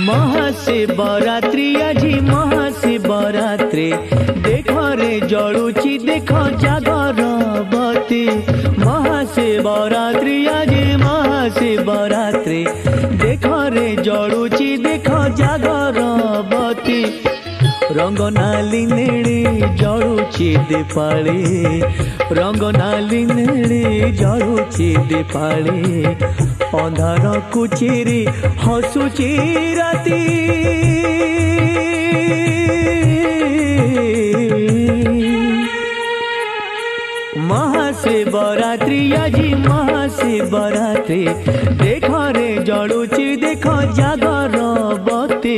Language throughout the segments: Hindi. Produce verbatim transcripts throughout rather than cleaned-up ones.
महाशिवरात्रि आज महाशिवरात्रि देख रे जलुची देख जागरबती। महाशिवरात्रि आज महाशिवरात्रि देख रे जलुची देख जागरबती। रंग नाली नेड़ी जलुची दीपाली रंग नाली नेड़ी जलुची दीपाली। अंधार कुचिरी हसुची राती महाशिवरात्रि आज महाशिवरात्रि देख रे जलुची देख जागरबती।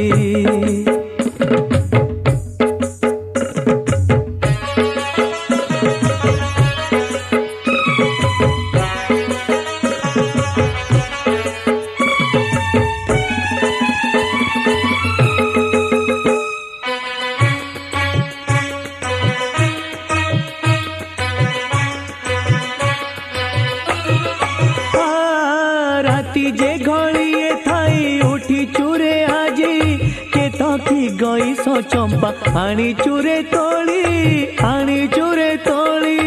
जे घड़िए थाई उठी चूरे आजी के तकी गई सो चंपा आनी चूरे तोली आनी चूरे तोली।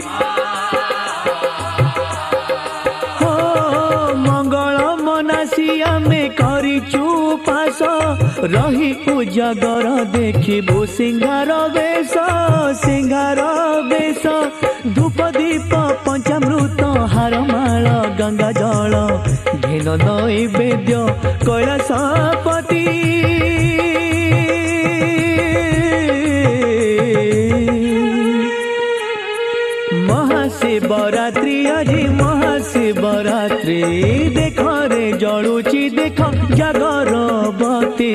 हो मंगल मनासी आमे करी चुपास रही उजागर देखिबु सिंगार बेश सिंगार बेश। धूप दीप पंचामृत हारमाल गंगा जल घेन नैवेद्य कैलासपति। महाशिवरात्रि आज महाशिवरात्रि देख रे जलुची देख जागरबती।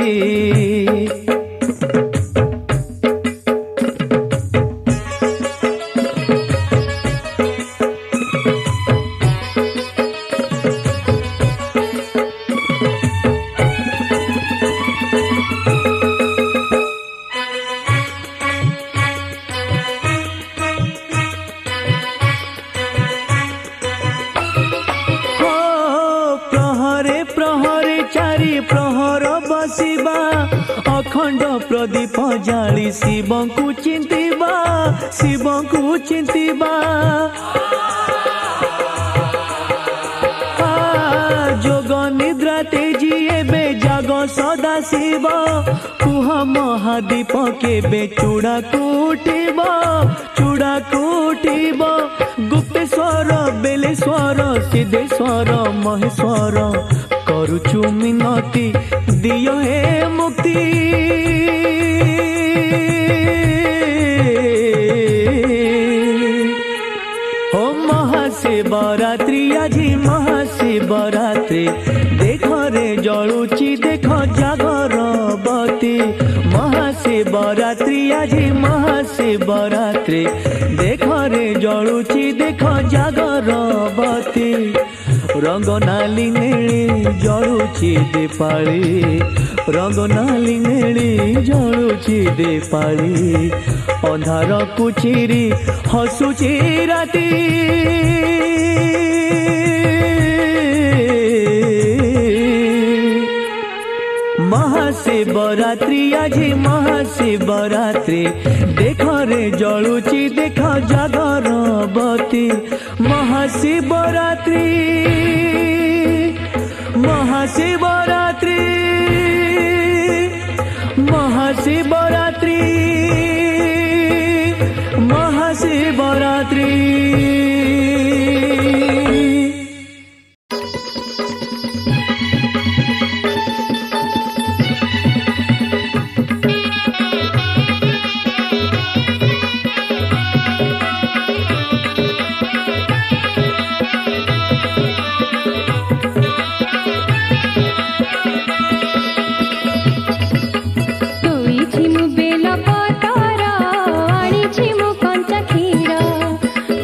प्रहर बसिबा अखंड प्रदीप जाली शिव को चिंतिबा शिव को चिंतिबा। जोग निद्रा तेजी एबे जाग सदा शिव कुह महादीप केबे चूड़ा कुटिब चूड़ा कुटिब। गुप्तेश्वर बेलेश्वर सिद्धेश्वर महेश्वर करुचु मिनती दियो हे मुक्ति। हो महाशिवरात्रि आज महाशिवरात्रि देख रे जलुची देख जागरबती। महाशिवरात्रि आज महाशिवरात्रि देख रे जलुची देख जागरबती। रंग नाली नेड़ी जलुची दीपाली रंग नाली नेड़ी जलुची दीपाली। अंधार कुचिरी हसुची राती महाशिवरात्रि आज महाशिवरात्रि देख रे जलुची देख जागरबती। महाशिवरात्रि महाशिवरात्रि महाशिवरात्रि महाशिवरात्रि। बेल पतर आनी मु कंचा क्षीर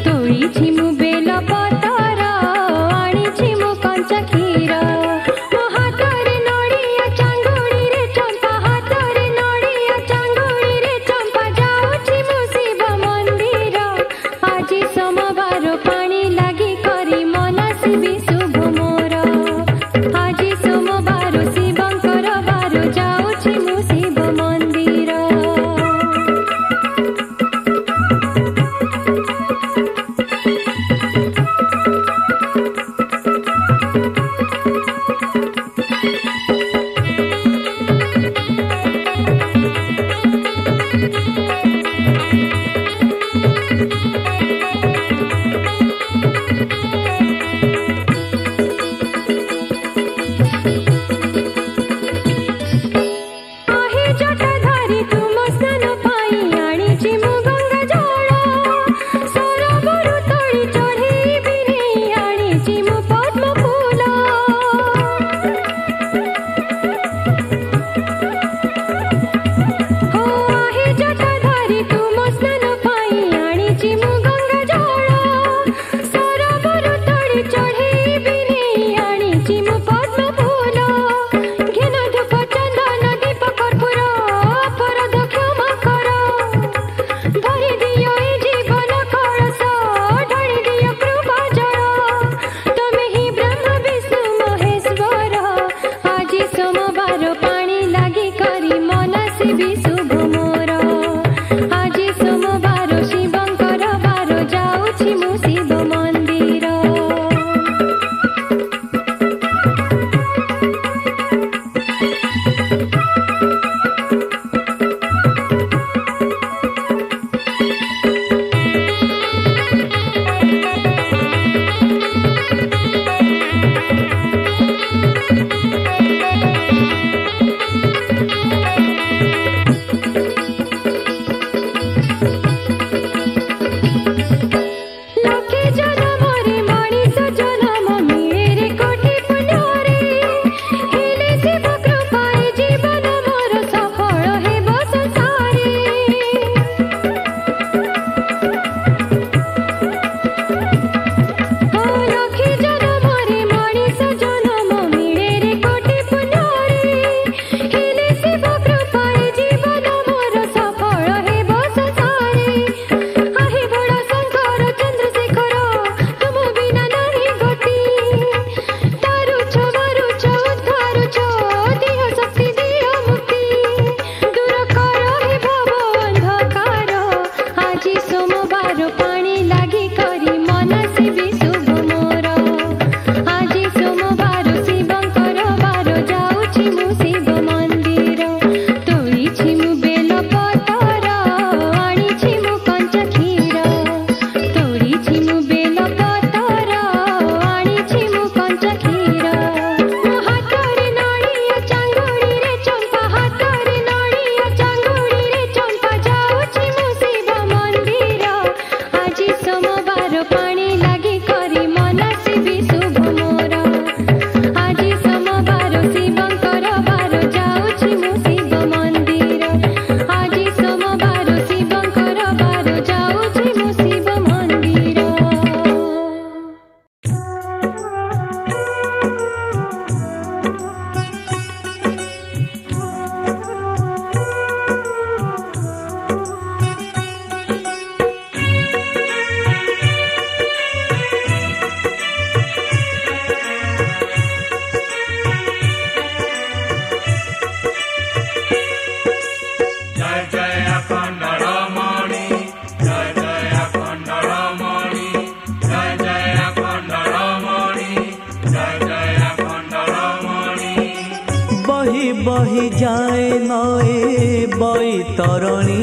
बही जाए नए बैतरणी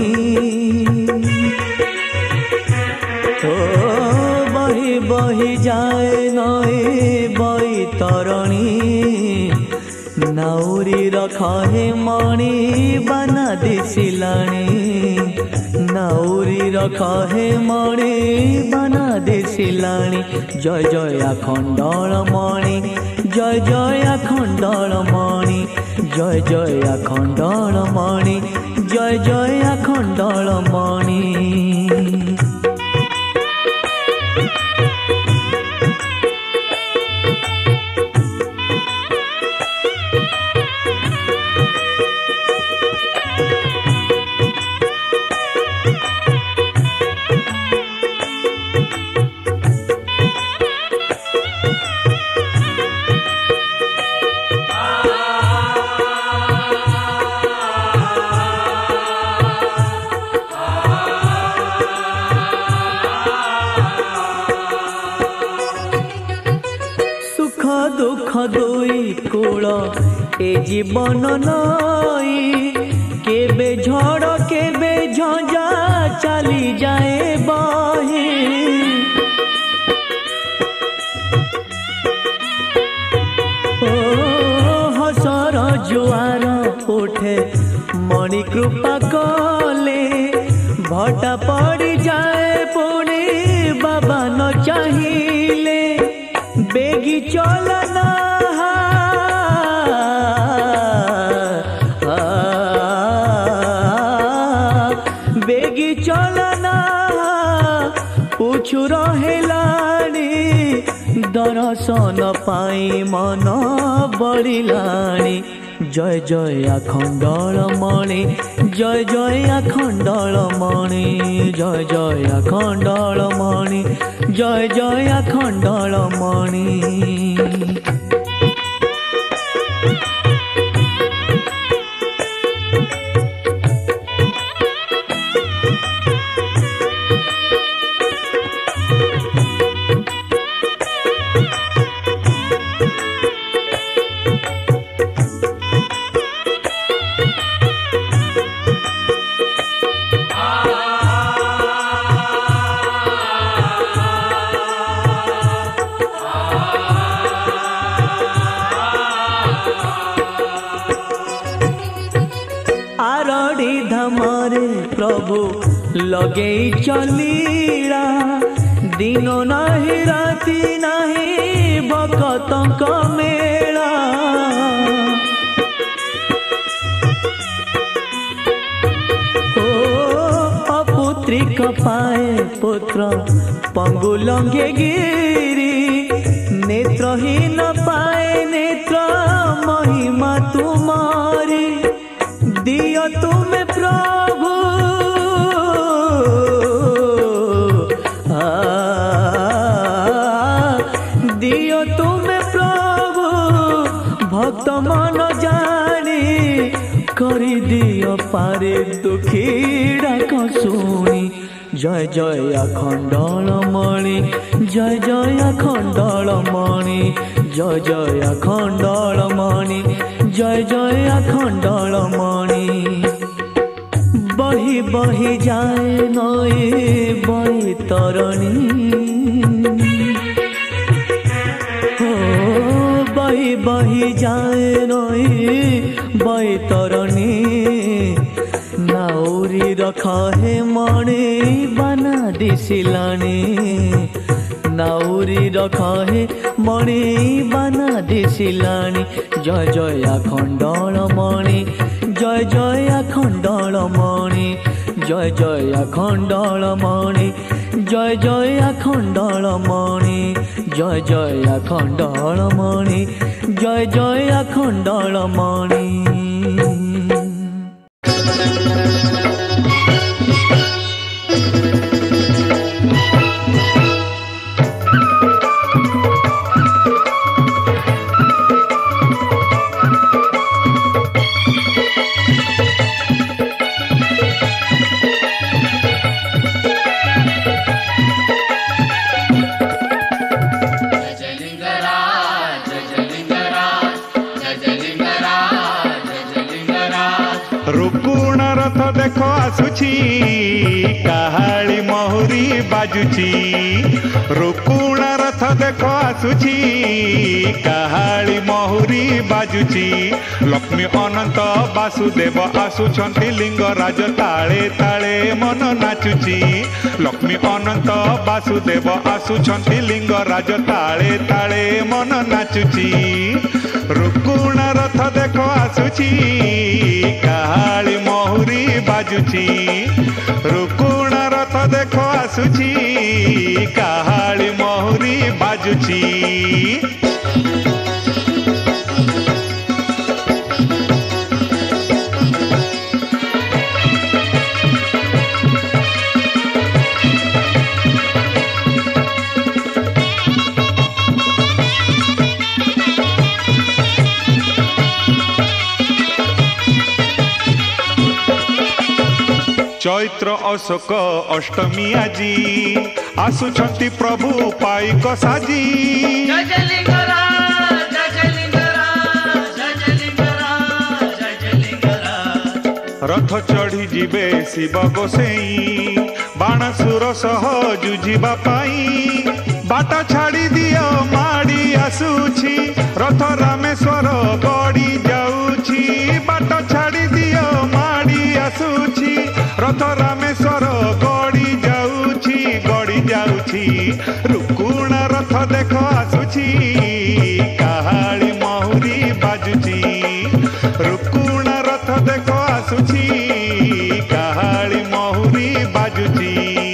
ओ बही बही जाए नए बैतरणी नाउरी रखे मणि बना दिसिलाणी नाउरी रखे मणि बना दिसिलाणी जय जय आखंडल मणि जय जय आखंडल मणि जय जय आखंडल मणि जय जय आखंडल मणि दुख दुई कूल ए जीवन नई केबे झड़ केबे झंझा चली जाए बही ओ हसर जुआर उठे मणि कृपा कले भटा पड़ जाए पुणी बाबा न चाहिए बेगी चलना बेगी चलना पूछु रहेलाणी दर्शन पाई मन बढ़िलाणी जय जय आखंडल मणि जय जय आखंडल मणि जय जय आखंडल मणि जय जय आखंडल मणि आरड़ी धामरे प्रभु लगे चलीला दिन नहीं राति नहीं भक्तक मेला ओ अपुत्रिक पाए पुत्र पंगु लंघे गिरी नेत्रहीन पाए नेत्र महिमा तुम्हारी दियो तुम प्रभु आ, दियो तुम प्रभु भक्त मन जानी करी दियो पारे दुखी डाक शुणी जय जय आखंडल मणि जय जय आखंडल मणि जय जय आखंडल मणि जय जय आखंडल मणि बही बही जाए नई बैतरणी ओ बही बही जाए नई बैतरणी नाउरी रखे मणि बना दिसिलाणी नाउरी रखे मणि बना दिसिलाणी जय जय आखंडल मणि जय जय आखंडल मणि जय जय आखंडल मणि जय जय आखंडल मणि जय जय आखंडल मणि जय जय आखंडल मणि जय जय लिंगराज जय जय लिंगराज बासुची काहाली महुरी बाजुची रुकुणा रथ देख आसुची काहाली महुरी बाजुची लक्ष्मी अनंत वासुदेव आसुछंती लिंगराज ताळे ताळे मन नाचुची लक्ष्मी अनंत वासुदेव आसुछंती लिंगराज ताळे ताळे मन नाचुची रुकुणा रथ देख आसुची काहाली महुरी बाजुची रुकुणा रथ देख आसुची काहाली महुरी बाजुची चैत्र अशोक अष्टमी आजी आसुछंती प्रभु पाइक साजी जय जय लिंगराज जय जय लिंगराज जय जय लिंगराज जय जय लिंगराज रथ चढ़ी जीवे शिव गोसेई बाणासुर सह जुझिबा पाई बाट छाड़ी दियो माड़ी आसुछि रथ रामेश्वर गड़ी जाउछि बाट छाड़ी दियो माड़ी आसुछि रथ रामेश्वर गड़ी जाउछि गड़ी जाउछि रुकुणा रथ देख आसुछि काहाली महुरी बाजुछि रुकुणा रथ देख आसुछि काहाली महुरी बाजुछि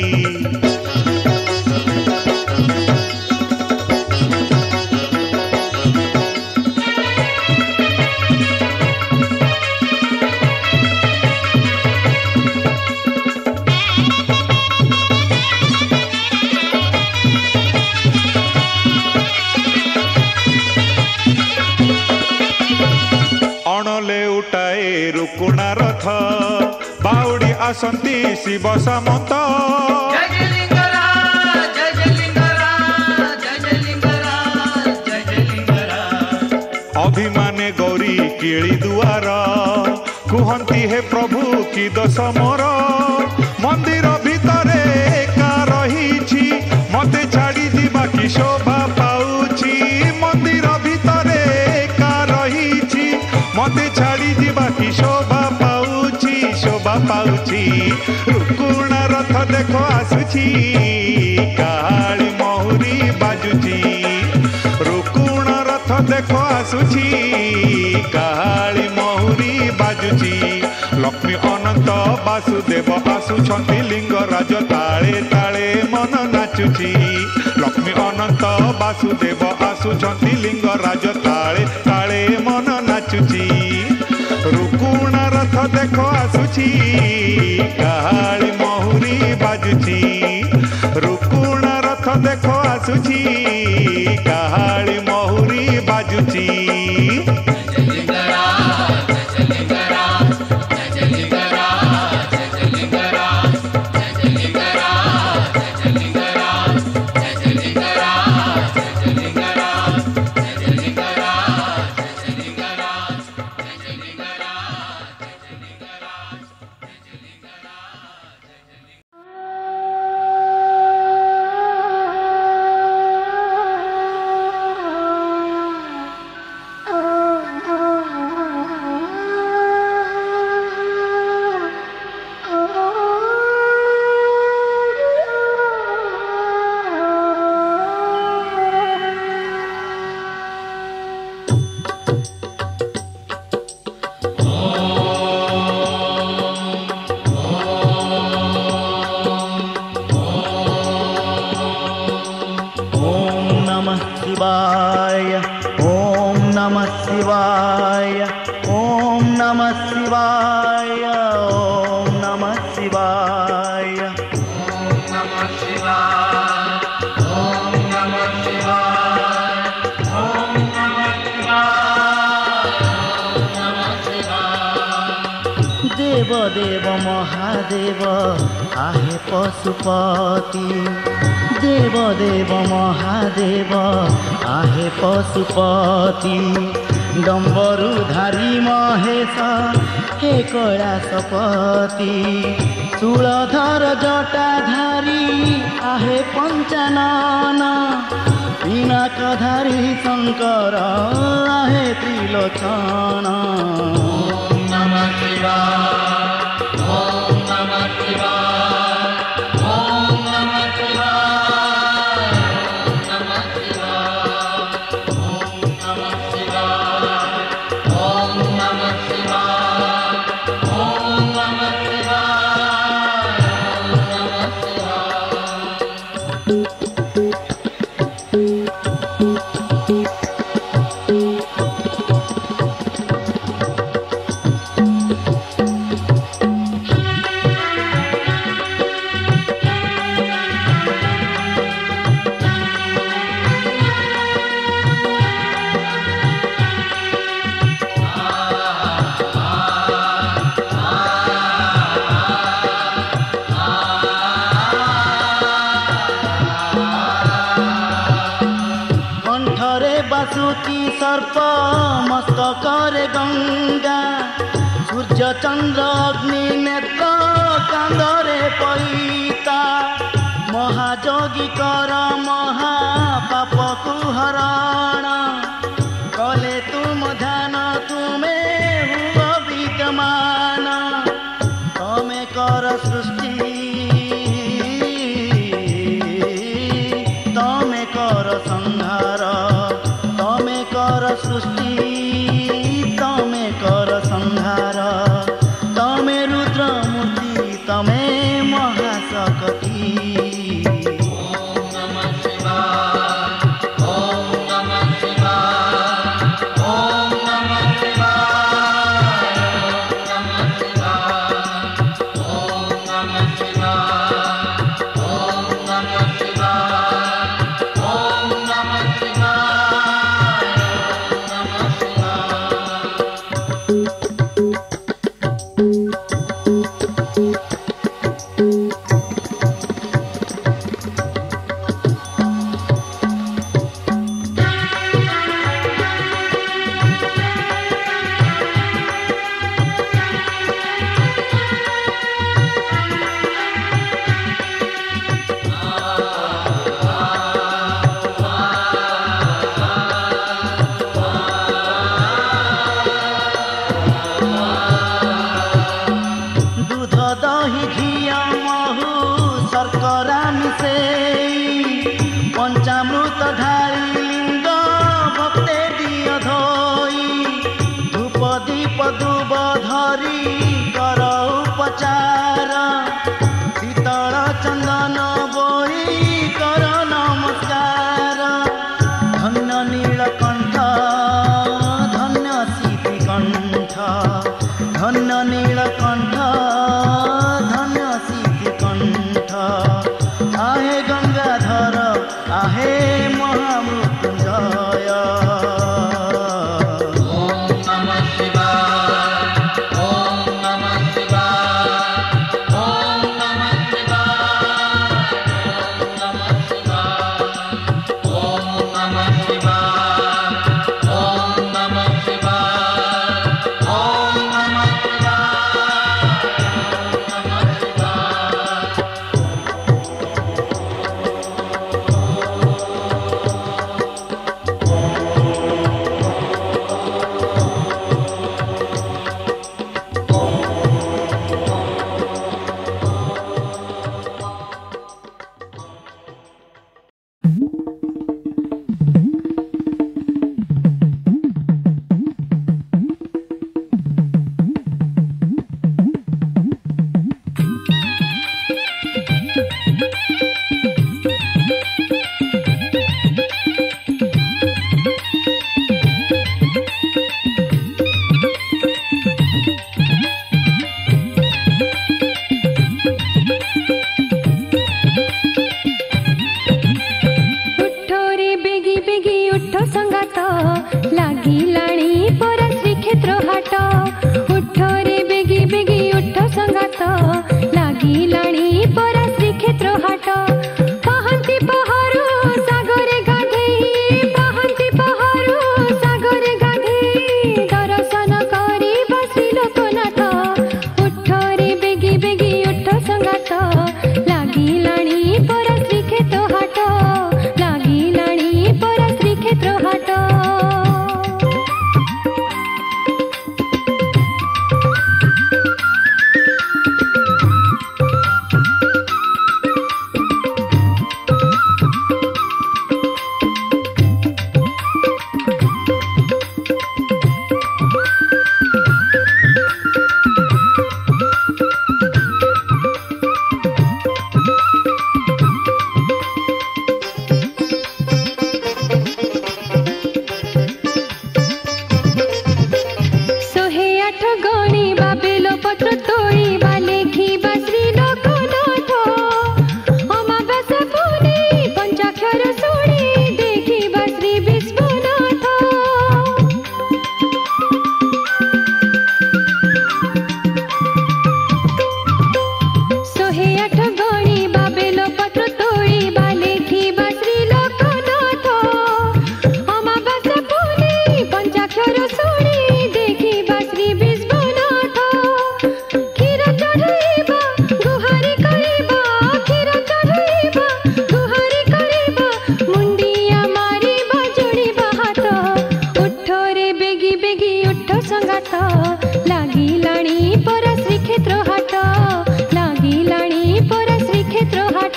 रुकुणा रथ बाउडी आसंती शिव सामंत जय जय लिंगराज जय जय लिंगराज जय जय लिंगराज जय जय लिंगराज अभिमाने गौरी किली दुआर कुहंती हे प्रभु की दोष मोर मंदिर भितरे एका रहीछि मते छाड़ी दिबा की शोभा पाउछि मंदिर भितरे एका रहीछि मते छाड़ी दिबा की शोभा पाउछि शोभा पाउछि रुकुणा रथ देख आसुछि काहाली महुरी बाजुछि रुकुणा रथ देख आसुछि काहाली महुरी बाजुछि लक्ष्मी अनंत वासुदेव आसुछंती लिंगराज ताळे ताळे मन नाचुछि लक्ष्मी अनंत वासुदेव आसुछंती लिंगराज ताळे ताळे मन नाचुछि रुकुणा रथ देख आसुछि काहाली महुरी बाजुछि रुकुणा रथ देख आसुछि काहाली महुरी बाजुछि देव महादेव आहे पशुपति देव देव महादेव आहे पशुपति डम्बरुधारी महेश हे कैलासपति शूलधर जटाधारी आहे पंचानन पिनाकधारी शंकर आहे त्रिलोचन ओम नमः शिवाय ओम नमः शिवाय ओम नमः शिवाय ओम नमः शिवाय ओम नमः शिवाय ओम नमः शिवाय ओम नमः बासुकी सर्प मस्तकरे गंगा सूर्य चंद्र अग्नि नेत्र कांदरे पैता महाजोगी कर महापाप को हरण कले तुम ध्यान तुम्हें हुआ विद्यमान तमें कर सृष्टि तमें कर संहार सृष्टि तमें कर संहार तमें रुद्रमूर्ति तमें महाशक्ति ओम नमः शिवाय ओम नमः शिवाय ओम नमः शिवाय ओम नमः शिवाय ओम नमः शिवाय ओम नमः शिवाय पंचामृत धारी लिंग भक्ते दिय धोई धूप दीप दुब धरी कर उपचार शीतल चंदन बोई कर नमस्कार धन्य नीलकंठ धन्य सीतिकंठ धन्य नीलकंठ धन्य सीतिकंठ हाट लागिलाणी परा श्रीक्षेत्र हाट लागिलाणी परा श्रीक्षेत्र हाट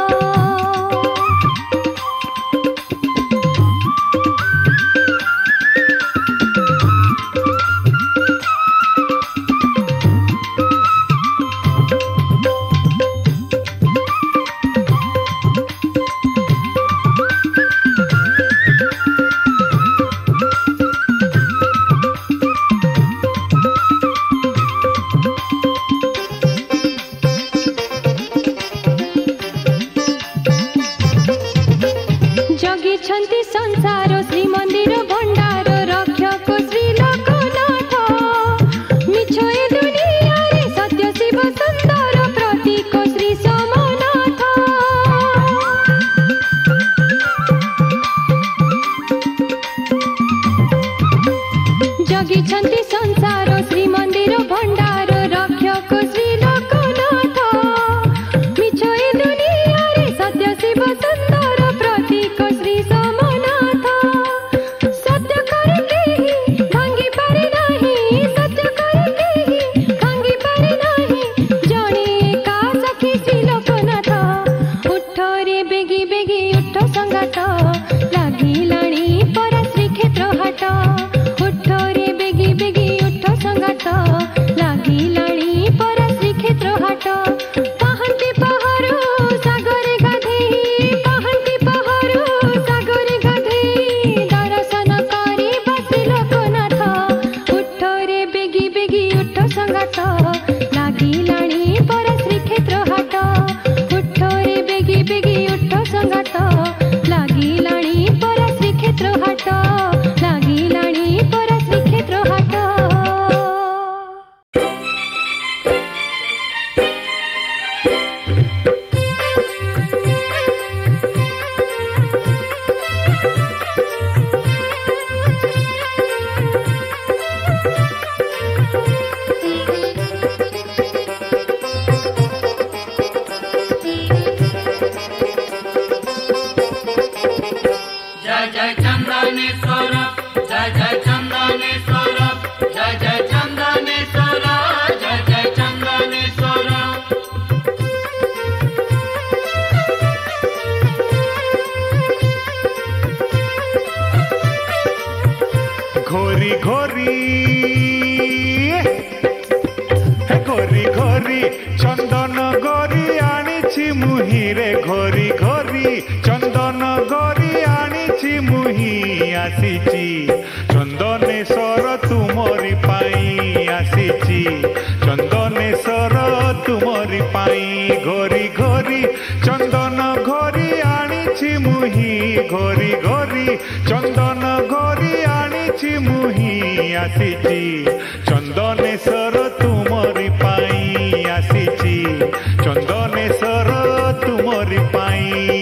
जगिछन्ति संसार श्रीमंदिर भंडार रक्षक श्री लोकनाथ मिछ ए दुनिया रे सत्य शिव सुंदर प्रतीक श्री सोमनाथ जगिछन्ति संसार श्रीमंदिर भंडार रक्षक श्री लोकनाथ मिछ ए दुनिया रे सत्य शिव सुंदर प्रतीक श्री सोमनाथ सत्य करे केही भांगी पारे नाही सत्य करे केही भांगी पारे नाही जणे एका सखी श्री लोकनाथ उठ रे बेगी बेगी उठ संगात लागिलाणी परा श्रीक्षेत्र हाट उठ रे बेगी बेगी उठ संगात लागिलाणी परा श्रीक्षेत्र हाट पहंती पहरु सागरे गाधेई पहंती पहरु सागरे गाधेई दर्शन करे बसी लोकनाथ उठ रे बेगी बेगी उठ संगात लागिलाणी परा श्रीक्षेत्र हाट उठ रे बेगी बेगी उठ संगात लागिलाणी परा श्रीक्षेत्र हाट लागिलाणी परा श्रीक्षेत्र हाट जय जय चंदनेश्वर जय जय चंदनेश्वर जय जय चंदनेश्वर जय जय चंदनेश्वर घोरी घोरी हे घोरी घोरी चंदन गरी आनिछि मुहिरे घोरी घोरी चंदन गरी आनिछि मुहि आसिछि चंदनेश्वर तुमरी पाई आसिछि चंदनेश्वर तुमरी पाई घोरी घोरी चंदन घोरी आनिछि मुहि घोरी घोरी चंदन घोरी आनिछि मुहि आसिछि चंदनेश्वर तुमरी पाई आसिछि चंदनेश्वर तुमरी पाई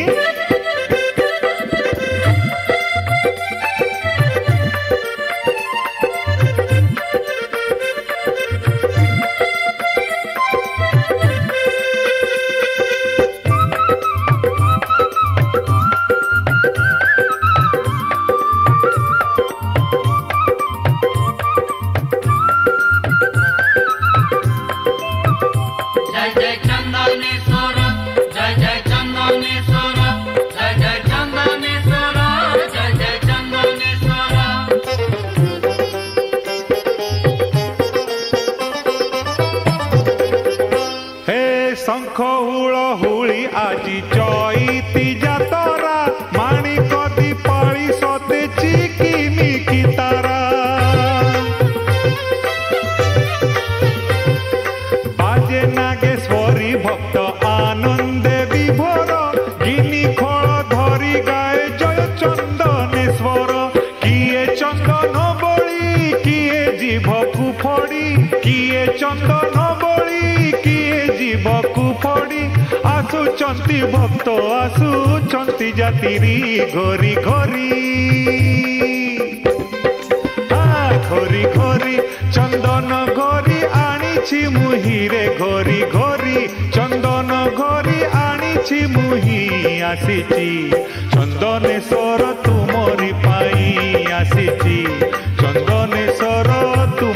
जय जय चंदनेश्वर जय जय चंदनेश्वर जय जय चंदनेश्वर जय जय चंदनेश्वर हे शंख हुळ हुळी आजी चैती जातरा माणिक दीपाळी सतेची किमिकी तारा बाजे नागेश्वरी भक्त आनंदे विभोर गिनी खळ धरी गाए जय चंदनेश्वर किए चंदन बळी किए जीभकु फड़ी किए चंदन बळी किए जीभकु फड़ी आसुचंती भक्त आसुचंती जातिरी घोरी घोरी घोरी घोरी चंदन घोरी आनिछि मुहिरे घोरी घोरी चंदन घोरी आनिछि मुहि आसिछि चंदनेश्वर तुमरी पाई आसिछि चंदनेश्वर तु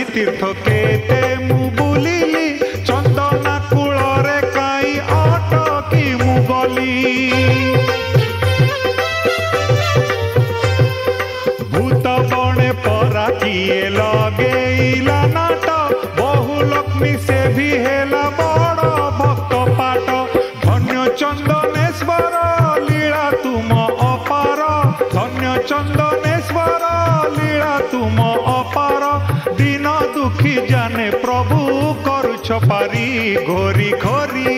तीर्थ केते मु बुलिली चंदना कूलरे काई अटकी मु गली भूत बणे परा किए लगेइला नाट बहु लक्ष्मी से भी हेला बड़ भक्त पाट धन्य चंदनेश्वर लीला तुम अपार धन्य चंदनेश्वर लीला तुम अपार दिन दुखी जाने प्रभु करुछ पारी घोरी घोरी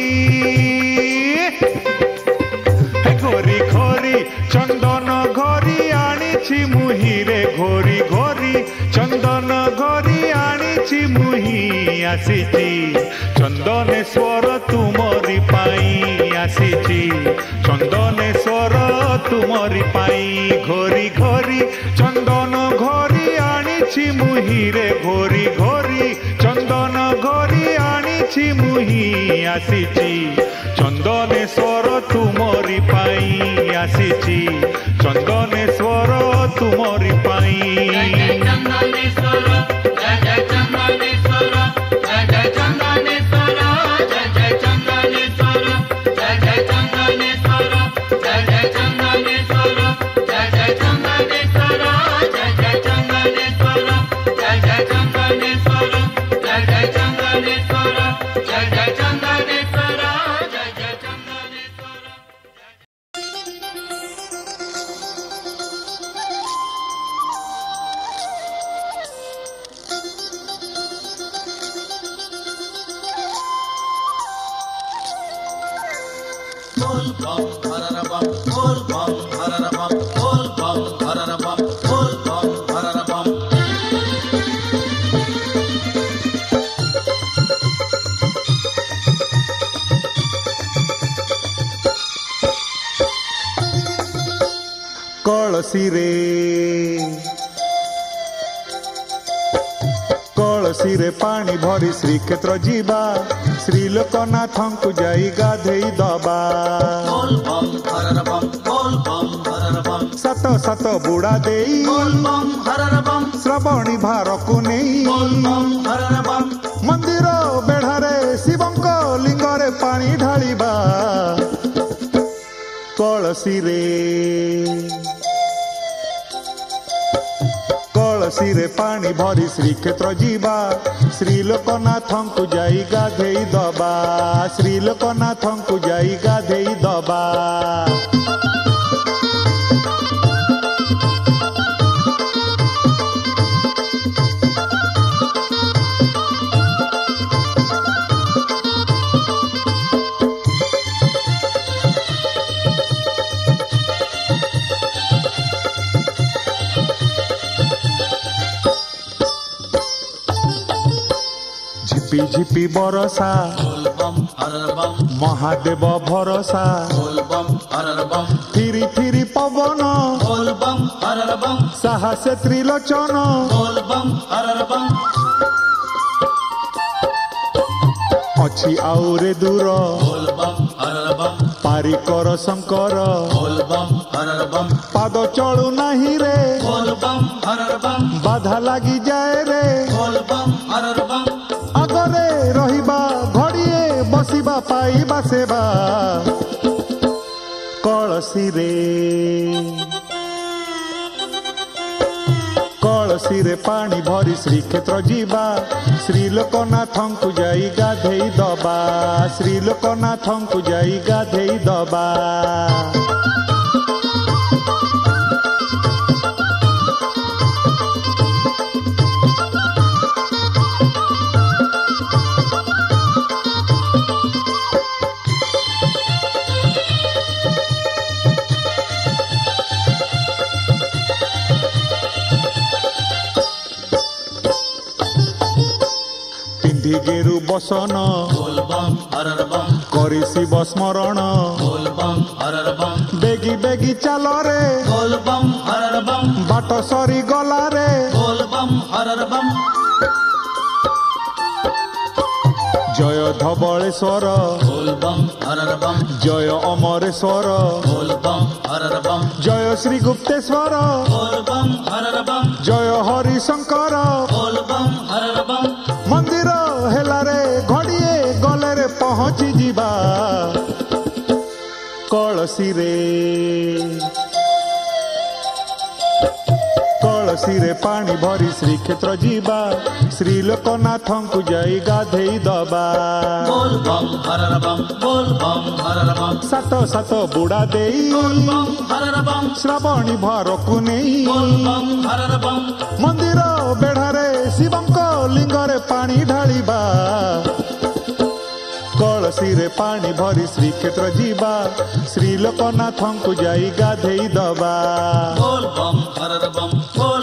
हे घोरी घोरी चंदन घोरी आनिछि मुहिरे घोरी घोरी चंदन घोरी आनिछि मुहि आसिछि चंदनेश्वर तुमरी पाई आसिछि चंदनेश्वर तुमरी पाई घोरी घोरी चंदन घोरी आनिछि मुहिरे घोरी घोरी चंदन घोरी आनिछि मुहि आसिछि चंदनेश्वर तुमरी पाई आसिछि चंदनेश्वर तुमरी पाई चंदनेश्वर जय जय चंदनेश्वर जय जय चंदनेश्वर जय जय चंदनेश्वर जय जय चंदनेश्वर जय जय चंदनेश्वर जय जय चंदनेश्वर जय जय चंदनेश्वर जय जय चंदनेश्वर जय जय चंदनेश्वर जय जय चंदनेश्वर जय जय चंदनेश्वर बोल बम हरर बम बोल बम हरर बम बोल बम हरर बम बोल बम हरर बम कलसी रे कलसी रे पानी भरी श्रीक्षेत्र जीवा श्री लोकनाथंकु जाई गाधेई दबा बोल बम हरर बम बोल बम हरर बम सात सात बुड़ा देई बोल बम हरर बम श्रवणी भारकु नहीं बोल बम हरर बम मंदिर बेढ़ारे शिवंक लिंगरे पानी ढालिबा कलसी रे कलसी रे पानी भरी श्रीक्षेत्र जीवा श्री लोकनाथंकु जाई गाधेई दबा श्री लोकनाथंकु जाई गाधेई दबा झिपी झिपी बरसा बोल बम हरर बम महादेव भरोसा बोल बम हरर बम फिरी फिरी पवन बोल बम हरर बम साहस त्रिलोचन बोल बम हरर बम अच्छी आउरे दूर बोल बम हरर बम पारिकर शंकर बोल बम हरर बम पाद चलू नहीं रे बोल बम हरर बम बाधा लगी जाए रे बोल बम हरर बम आगरे रहिबा घड़िए बसिबा पाइबा सेवा कलसी रे कलसी रे पानी भरी श्रीक्षेत्र जीवा श्री लोकनाथंकु जाई गाधेई दबा श्री लोकनाथंकु जाई गाधेई दबा गेरु बसन बोल बम हरर बम करी शिव स्मरण बोल बम हरर बम बेगी बेगी चल रे बोल बम हरर बम बाट सरी गला रे बोल बम हरर बम जय धबलेश्वर बोल बम हरर बम जय अमरेश्वर बोल बम हरर बम जय श्री गुप्तेश्वर बोल बम हरर बम जय हरिशंकर बोल बम हरर କଳସିରେ କଳସିରେ ପାଣି ଭରି ଶ୍ରୀକ୍ଷେତ୍ର ଯିବା ଶ୍ରୀ ଲୋକନାଥଙ୍କୁ ଯାଇ ଗାଧେଇ ଦବା बोल बम हरर बम बोल बम हरर बम ସାତ ସାତ ବୁଡ଼ା ଦେଇ बोल बम हरर बम ଶ୍ରାବଣୀ ଭରକୁ ନେଇ बोल बम हरर बम ମନ୍ଦିର ବେଢ଼ାରେ ଶିବଙ୍କ ଲିଙ୍ଗରେ ପାଣି ଢାଳିବା କଳସିରେ ପାଣି ଭରି ଶ୍ରୀକ୍ଷେତ୍ର ଯିବା ଶ୍ରୀ ଲୋକନାଥଙ୍କୁ ଯାଇ ଗାଧେଇ ଦବା बोल बम हरर बम बोल